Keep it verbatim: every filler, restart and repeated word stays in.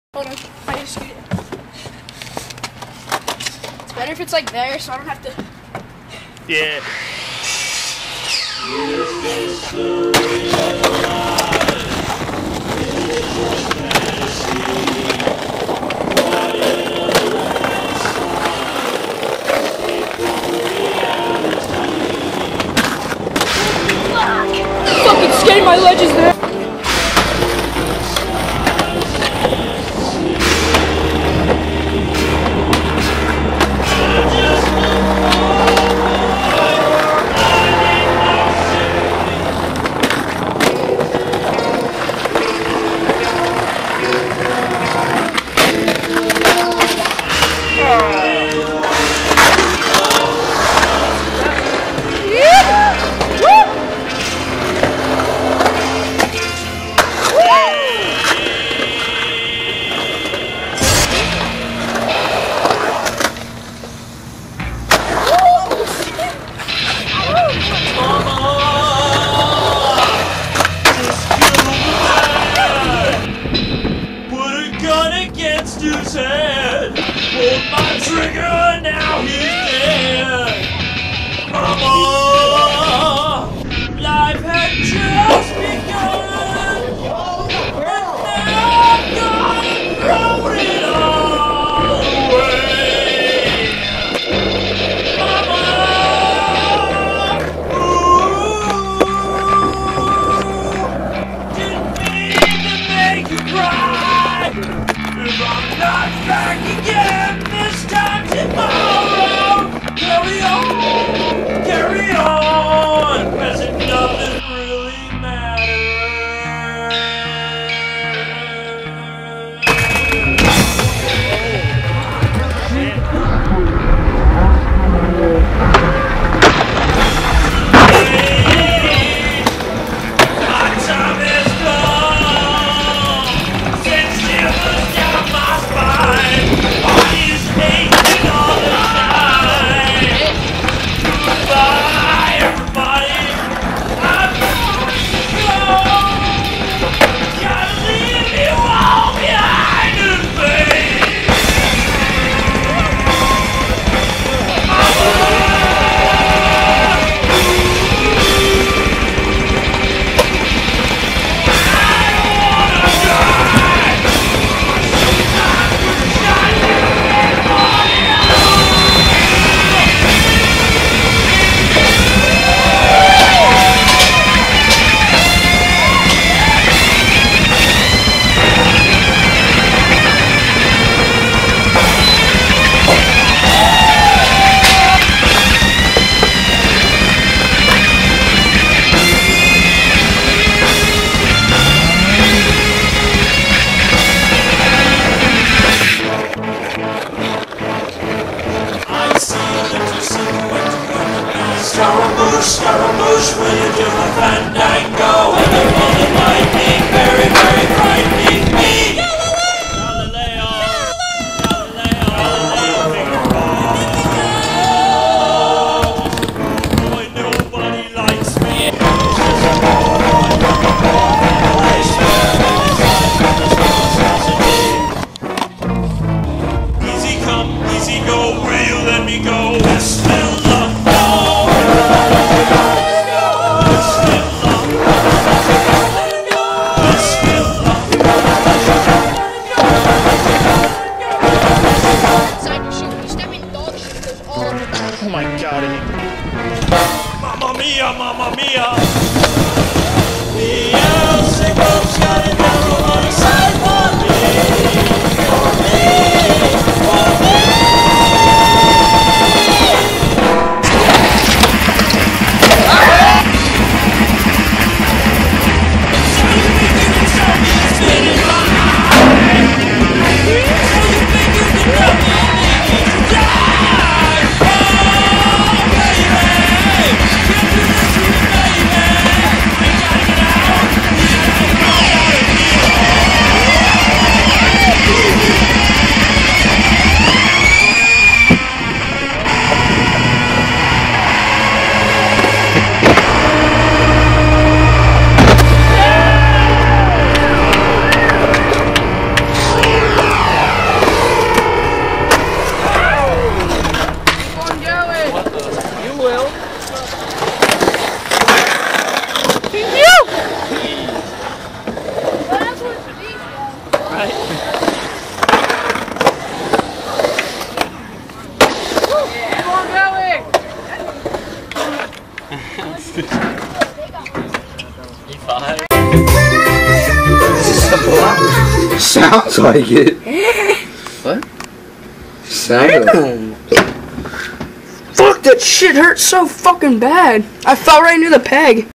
Hold on, I need to scoot it. It's better if it's like there, so I don't have to. Yeah. Fucking skating my ledges there. His head. Pulled my trigger, now he's dead. Mama, life had just begun, and now I've gone and thrown it all away. Mama, ooh, didn't mean to make you cry. If I'm not back again this time tomorrow, carry on, carry on, as if nothing really matters. My time is gone, since shivers down my spine. Body's aching all the time. Goodbye, everybody. I'm gonna go. Gotta leave you all behind in vain. Scaramouche, Scaramouche, will you do a fandango? And the rolling lightning, very, very frightening me. Galileo, Galileo, Galileo, boy, nobody likes me. Easy come, easy go, will you let me go? It's still love. Oh my god, I need to... Mamma mia, mamma mia! Beelzebub's got a devil on his side for me! For me! For me! Baby! Sounds like it. What? Sounds Fuck, that shit hurts so fucking bad. I fell right near the peg.